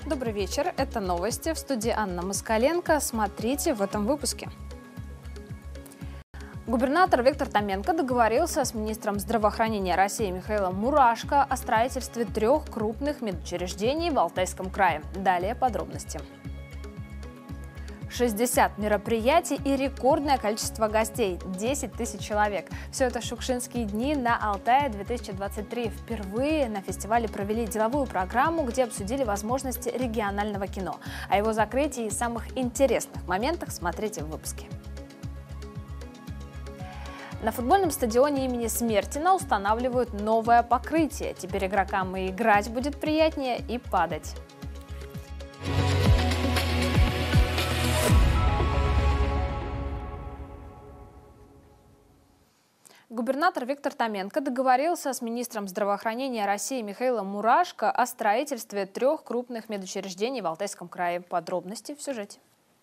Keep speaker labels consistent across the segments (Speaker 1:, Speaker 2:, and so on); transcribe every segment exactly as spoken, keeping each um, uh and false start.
Speaker 1: Добрый вечер. Это новости. В студии Анна Москаленко. Смотрите в этом выпуске. Губернатор Виктор Томенко договорился с министром здравоохранения России Михаилом Мурашко о строительстве трех крупных медучреждений в Алтайском крае. Далее подробности. шестьдесят мероприятий и рекордное количество гостей – десять тысяч человек. Все это Шукшинские дни на Алтае две тысячи двадцать три. Впервые на фестивале провели деловую программу, где обсудили возможности регионального кино. О его закрытии и самых интересных моментах смотрите в выпуске. На футбольном стадионе имени Смертина устанавливают новое покрытие. Теперь игрокам и играть будет приятнее, и падать. Губернатор Виктор Томенко договорился с министром здравоохранения России Михаилом Мурашко о строительстве трех крупных медучреждений в Алтайском крае. Подробности в сюжете.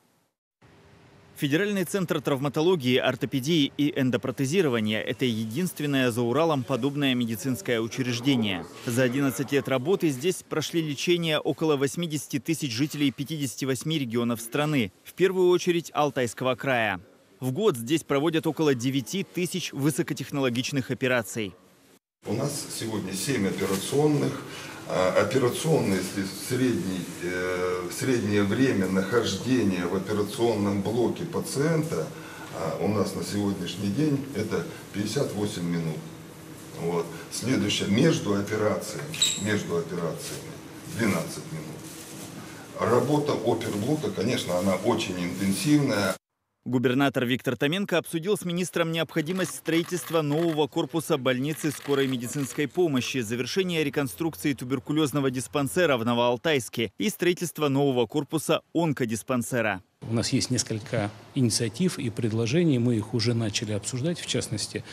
Speaker 2: Федеральный центр травматологии, ортопедии и эндопротезирования – это единственное за Уралом подобное медицинское учреждение. За одиннадцать лет работы здесь прошли лечение около восьмидесяти тысяч жителей пятидесяти восьми регионов страны, в первую очередь Алтайского края. В год здесь проводят около девяти тысяч высокотехнологичных операций.
Speaker 3: У нас сегодня семь операционных. Операционные, если средний, э, среднее время нахождения в операционном блоке пациента у нас на сегодняшний день это пятьдесят восемь минут. Вот. Следующее, между операциями, между операциями двенадцать минут. Работа оперблока, конечно, она очень интенсивная.
Speaker 2: Губернатор Виктор Томенко обсудил с министром необходимость строительства нового корпуса больницы скорой медицинской помощи, завершение реконструкции туберкулезного диспансера в Новоалтайске и строительство нового корпуса онкодиспансера.
Speaker 4: У нас есть несколько инициатив и предложений, мы их уже начали обсуждать, в частности,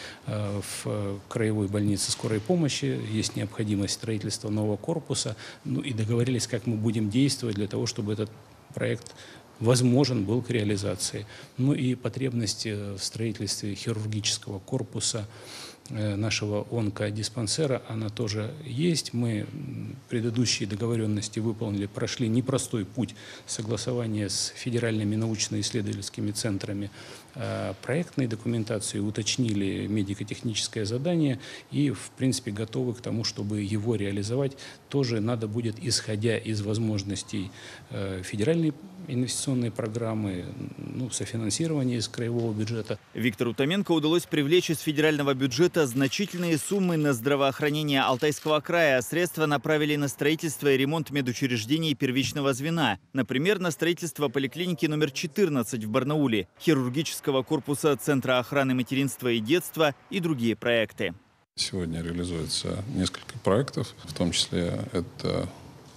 Speaker 4: в краевой больнице скорой помощи есть необходимость строительства нового корпуса, ну и договорились, как мы будем действовать для того, чтобы этот проект возможен был к реализации. Ну и потребности в строительстве хирургического корпуса нашего онкодиспансера, она тоже есть. Мы предыдущие договоренности выполнили, прошли непростой путь согласования с федеральными научно-исследовательскими центрами проектной документации, уточнили медико-техническое задание и, в принципе, готовы к тому, чтобы его реализовать. Тоже надо будет, исходя из возможностей федеральной инвестиционной программы, ну, софинансирования из краевого бюджета.
Speaker 2: Виктору Томенко удалось привлечь из федерального бюджета значительные суммы на здравоохранение Алтайского края. Средства направили на строительство и ремонт медучреждений первичного звена. Например, на строительство поликлиники номер четырнадцать в Барнауле, хирургического корпуса Центра охраны материнства и детства и другие проекты.
Speaker 5: Сегодня реализуется несколько проектов, в том числе это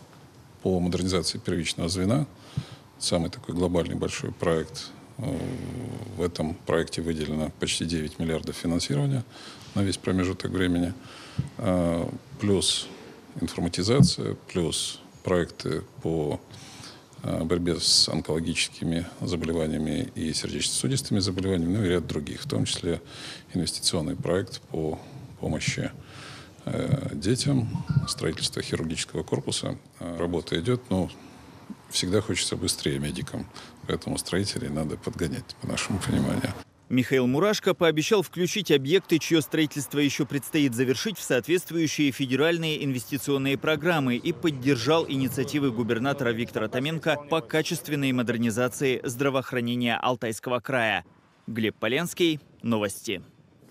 Speaker 5: по модернизации первичного звена. Самый такой глобальный большой проект. В этом проекте выделено почти девять миллиардов финансирования на весь промежуток времени. Плюс информатизация, плюс проекты по борьбе с онкологическими заболеваниями и сердечно-сосудистыми заболеваниями, ну и ряд других, в том числе инвестиционный проект по помощи детям, строительство хирургического корпуса. Работа идет, но всегда хочется быстрее медикам, поэтому строителей надо подгонять, по нашему пониманию.
Speaker 2: Михаил Мурашко пообещал включить объекты, чье строительство еще предстоит завершить, в соответствующие федеральные инвестиционные программы и поддержал инициативы губернатора Виктора Томенко по качественной модернизации здравоохранения Алтайского края. Глеб Поленский, новости.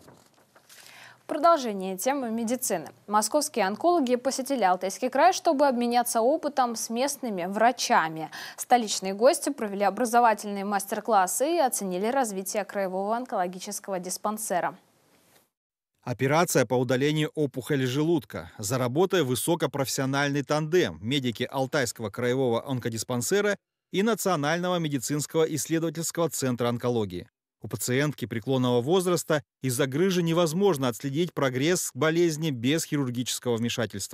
Speaker 1: Продолжение темы медицины. Московские онкологи посетили Алтайский край, чтобы обменяться опытом с местными врачами. Столичные гости провели образовательные мастер-классы и оценили развитие краевого онкологического диспансера.
Speaker 6: Операция по удалению опухоли желудка. За работой высокопрофессиональный тандем медики Алтайского краевого онкодиспансера и Национального медицинского исследовательского центра онкологии. У пациентки преклонного возраста из-за грыжи невозможно отследить прогресс болезни без хирургического вмешательства.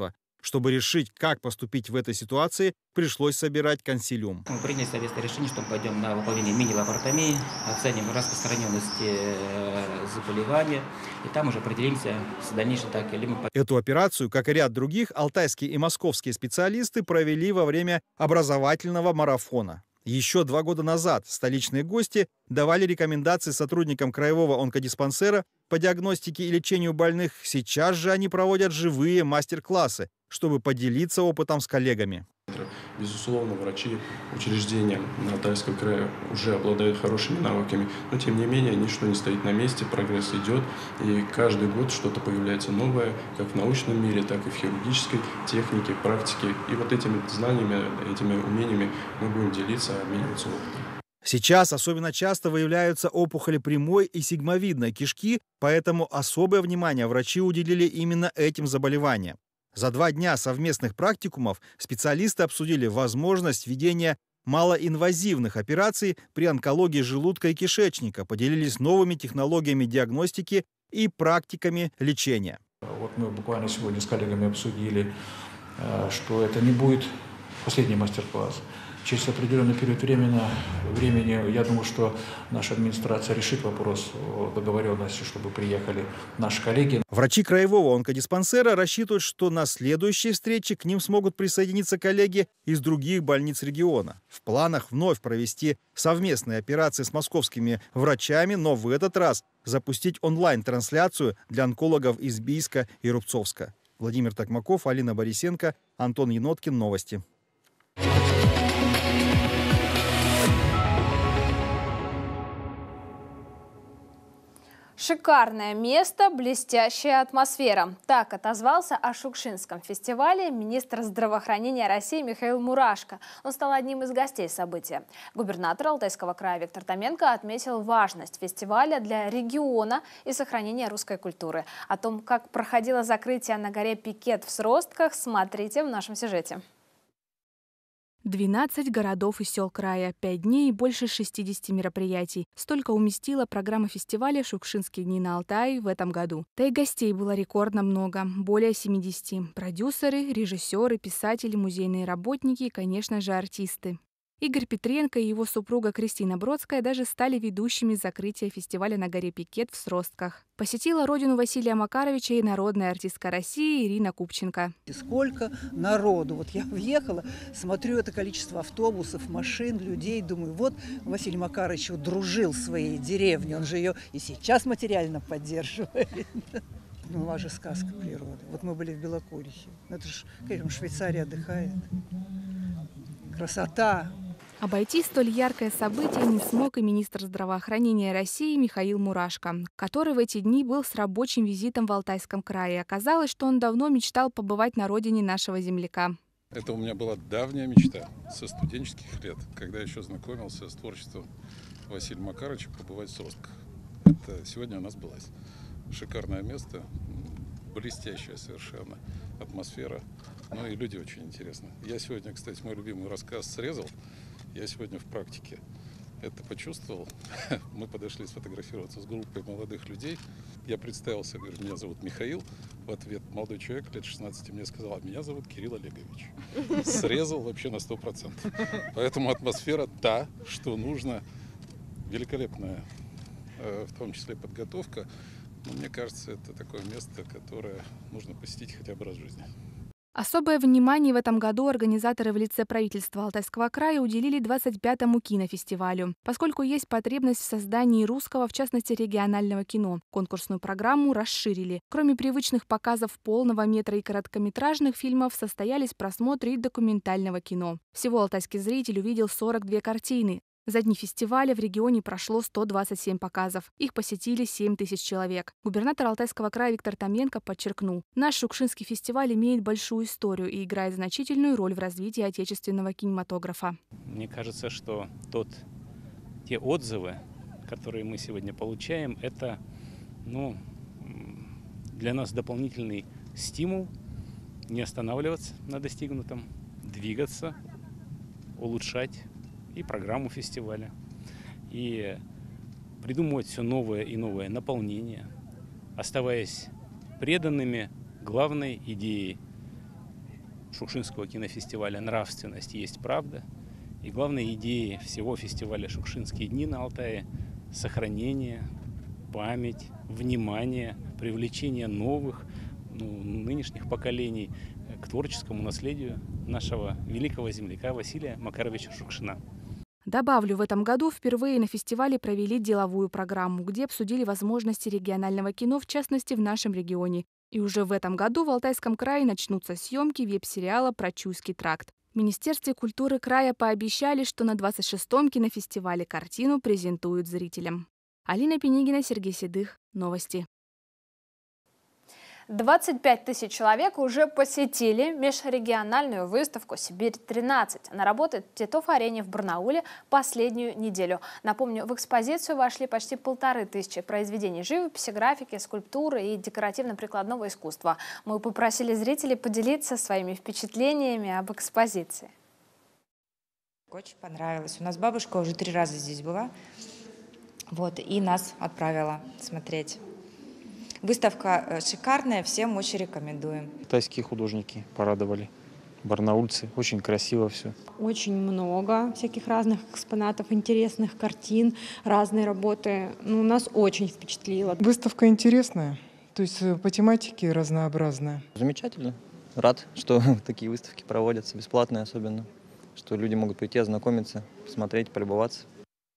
Speaker 6: Чтобы решить, как поступить в этой ситуации, пришлось собирать консилиум.
Speaker 7: Мы приняли совместное решение, что мы пойдем на выполнение мини-лаборатории, оценим распространенность заболевания, и там уже определимся с дальнейшей тактикой.
Speaker 6: Эту операцию, как и ряд других, алтайские и московские специалисты провели во время образовательного марафона. Еще два года назад столичные гости давали рекомендации сотрудникам краевого онкодиспансера по диагностике и лечению больных. Сейчас же они проводят живые мастер-классы, чтобы поделиться опытом с коллегами.
Speaker 8: Безусловно, врачи учреждения Алтайского края уже обладают хорошими навыками, но тем не менее ничто не стоит на месте, прогресс идет, и каждый год что-то появляется новое, как в научном мире, так и в хирургической технике, практике. И вот этими знаниями, этими умениями мы будем делиться, обмениваться опытом.
Speaker 6: Сейчас особенно часто выявляются опухоли прямой и сигмовидной кишки, поэтому особое внимание врачи уделили именно этим заболеваниям. За два дня совместных практикумов специалисты обсудили возможность ведения малоинвазивных операций при онкологии желудка и кишечника, поделились новыми технологиями диагностики и практиками лечения.
Speaker 9: Вот мы буквально сегодня с коллегами обсудили, что это не будет последний мастер-класс. Через определенный период времени, времени, я думаю, что наша администрация решит вопрос о договоренности, чтобы приехали наши коллеги.
Speaker 6: Врачи краевого онкодиспансера рассчитывают, что на следующей встрече к ним смогут присоединиться коллеги из других больниц региона. В планах вновь провести совместные операции с московскими врачами, но в этот раз запустить онлайн-трансляцию для онкологов из Бийска и Рубцовска. Владимир Токмаков, Алина Борисенко, Антон Еноткин. Новости.
Speaker 1: Шикарное место, блестящая атмосфера. Так отозвался о Шукшинском фестивале министр здравоохранения России Михаил Мурашко. Он стал одним из гостей события. Губернатор Алтайского края Виктор Томенко отметил важность фестиваля для региона и сохранения русской культуры. О том, как проходило закрытие на горе Пикет в Сростках, смотрите в нашем сюжете.
Speaker 10: двенадцать городов и сел края, пять дней и больше шестидесяти мероприятий. Столько уместила программа фестиваля «Шукшинские дни на Алтае» в этом году. Да и гостей было рекордно много, более семидесяти. Продюсеры, режиссеры, писатели, музейные работники и, конечно же, артисты. Игорь Петренко и его супруга Кристина Бродская даже стали ведущими закрытия фестиваля на горе Пикет в Сростках. Посетила родину Василия Макаровича и народная артистка России Ирина Купченко.
Speaker 11: Сколько народу. Вот я въехала, смотрю это количество автобусов, машин, людей. Думаю, вот Василий Макарович дружил своей деревней. Он же ее и сейчас материально поддерживает. Ну, у вас же сказка природы. Вот мы были в Белокурихе. Это же, конечно, Швейцария отдыхает. Красота.
Speaker 10: Обойти столь яркое событие не смог и министр здравоохранения России Михаил Мурашко, который в эти дни был с рабочим визитом в Алтайском крае. Оказалось, что он давно мечтал побывать на родине нашего земляка.
Speaker 5: Это у меня была давняя мечта со студенческих лет, когда я еще знакомился с творчеством Василия Макаровича, побывать в Сростках. Это сегодня у нас сбылось. Шикарное место, блестящая совершенно атмосфера. Ну и люди очень интересны. Я сегодня, кстати, мой любимый рассказ срезал. Я сегодня в практике это почувствовал. Мы подошли сфотографироваться с группой молодых людей. Я представился, говорю, меня зовут Михаил. В ответ молодой человек лет шестнадцати мне сказал, а меня зовут Кирилл Олегович. Срезал вообще на сто процентов. Поэтому атмосфера та, что нужно. Великолепная, в том числе подготовка. Но мне кажется, это такое место, которое нужно посетить хотя бы раз в жизни.
Speaker 10: Особое внимание в этом году организаторы в лице правительства Алтайского края уделили двадцать пятому кинофестивалю, поскольку есть потребность в создании русского, в частности регионального кино. Конкурсную программу расширили. Кроме привычных показов полного метра и короткометражных фильмов, состоялись просмотры и документального кино. Всего алтайский зритель увидел сорок две картины. За дни фестиваля в регионе прошло сто двадцать семь показов. Их посетили семь тысяч человек. Губернатор Алтайского края Виктор Томенко подчеркнул, наш Шукшинский фестиваль имеет большую историю и играет значительную роль в развитии отечественного кинематографа.
Speaker 4: Мне кажется, что тот, те отзывы, которые мы сегодня получаем, это ну, для нас дополнительный стимул не останавливаться на достигнутом, двигаться, улучшать и программу фестиваля, и придумывать все новое и новое наполнение, оставаясь преданными главной идее Шукшинского кинофестиваля «Нравственность есть правда». И главной идеей всего фестиваля «Шукшинские дни» на Алтае – сохранение, память, внимание, привлечение новых, ну, нынешних поколений к творческому наследию нашего великого земляка Василия Макаровича Шукшина.
Speaker 10: Добавлю, в этом году впервые на фестивале провели деловую программу, где обсудили возможности регионального кино, в частности, в нашем регионе. И уже в этом году в Алтайском крае начнутся съемки веб-сериала про Чуйский тракт. В Министерстве культуры края пообещали, что на двадцать шестом кинофестивале картину презентуют зрителям. Алина Пенигина, Сергей Седых. Новости.
Speaker 1: двадцать пять тысяч человек уже посетили межрегиональную выставку «Сибирь-тринадцать». Она работает в Титов-арене в Барнауле последнюю неделю. Напомню, в экспозицию вошли почти полторы тысячи произведений живописи, графики, скульптуры и декоративно-прикладного искусства. Мы попросили зрителей поделиться своими впечатлениями об экспозиции.
Speaker 12: Очень понравилось. У нас бабушка уже три раза здесь была, вот, и нас отправила смотреть. Выставка шикарная, всем очень рекомендуем.
Speaker 13: Тайские художники порадовали, барнаульцы, очень красиво все.
Speaker 14: Очень много всяких разных экспонатов, интересных картин, разные работы. Ну, нас очень впечатлило.
Speaker 15: Выставка интересная, то есть по тематике разнообразная.
Speaker 13: Замечательно. Рад, что такие выставки проводятся, бесплатные особенно, что люди могут прийти, ознакомиться, посмотреть, полюбоваться.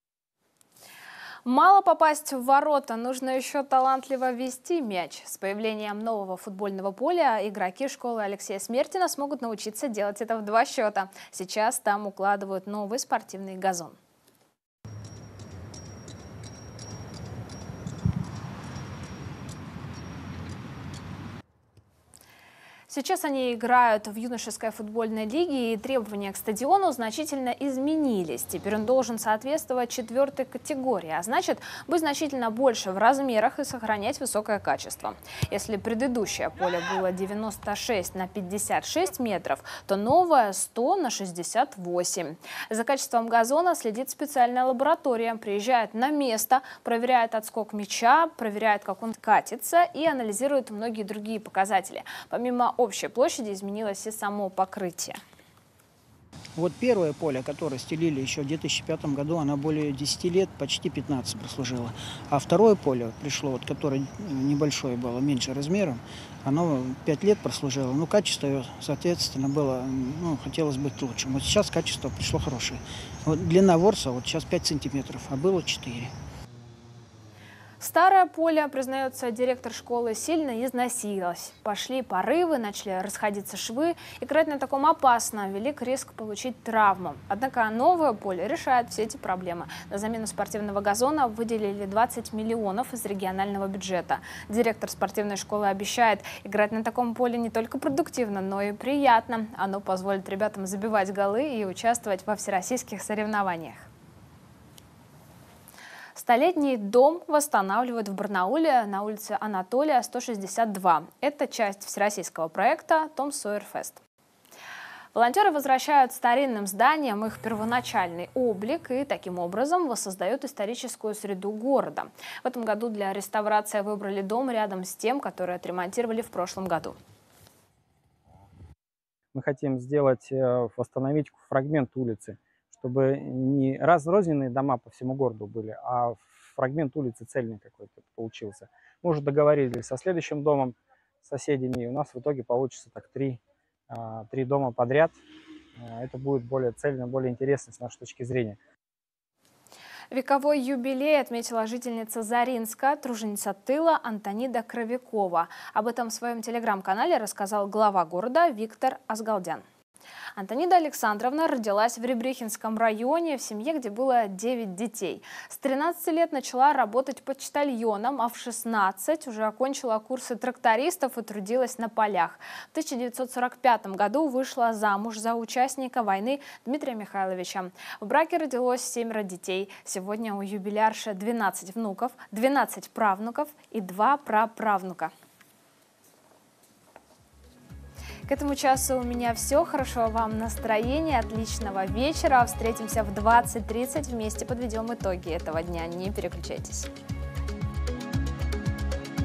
Speaker 1: Мало попасть в ворота, нужно еще талантливо вести мяч. С появлением нового футбольного поля игроки школы Алексея Смертина смогут научиться делать это в два счета. Сейчас там укладывают новый спортивный газон. Сейчас они играют в юношеской футбольной лиге, и требования к стадиону значительно изменились. Теперь он должен соответствовать четвертой категории, а значит быть значительно больше в размерах и сохранять высокое качество. Если предыдущее поле было девяносто шесть на пятьдесят шесть метров, то новое сто на шестьдесят восемь. За качеством газона следит специальная лаборатория. Приезжает на место, проверяет отскок мяча, проверяет, как он катится, и анализирует многие другие показатели. Помимо общей площади изменилось и само покрытие.
Speaker 16: Вот первое поле, которое стелили еще в две тысячи пятом году, оно более десяти лет, почти пятнадцать прослужило. А второе поле пришло, вот, которое небольшое было, меньше размером, оно пять лет прослужило. Ну, качество, соответственно, было, ну, хотелось быть лучшим. Вот сейчас качество пришло хорошее. Вот длина ворса вот сейчас пять сантиметров, а было четыре.
Speaker 1: Старое поле, признается директор школы, сильно износилось. Пошли порывы, начали расходиться швы. Играть на таком опасно, велик риск получить травму. Однако новое поле решает все эти проблемы. На замену спортивного газона выделили двадцать миллионов из регионального бюджета. Директор спортивной школы обещает, играть на таком поле не только продуктивно, но и приятно. Оно позволит ребятам забивать голы и участвовать во всероссийских соревнованиях. Столетний дом восстанавливают в Барнауле на улице Анатолия, сто шестьдесят два. Это часть всероссийского проекта «Том Сойер Фест». Волонтеры возвращают старинным зданиям их первоначальный облик и таким образом воссоздают историческую среду города. В этом году для реставрации выбрали дом рядом с тем, который отремонтировали в прошлом году.
Speaker 17: Мы хотим сделать, восстановить фрагмент улицы, чтобы не разрозненные дома по всему городу были, а фрагмент улицы цельный какой-то получился. Мы уже договорились со следующим домом, с соседями, и у нас в итоге получится так три, три дома подряд. Это будет более цельно, более интересно с нашей точки зрения.
Speaker 1: Вековой юбилей отметила жительница Заринска, труженица тыла Антонида Кровякова. Об этом в своем телеграм-канале рассказал глава города Виктор Асгалдян. Антонида Александровна родилась в Ребрихинском районе, в семье, где было девять детей. С тринадцати лет начала работать почтальоном, а в шестнадцать уже окончила курсы трактористов и трудилась на полях. В тысяча девятьсот сорок пятом году вышла замуж за участника войны Дмитрия Михайловича. В браке родилось семеро детей. Сегодня у юбилярши двенадцать внуков, двенадцать правнуков и два праправнука. К этому часу у меня все. Хорошего вам настроения, отличного вечера. Встретимся в двадцать тридцать. Вместе подведем итоги этого дня. Не переключайтесь.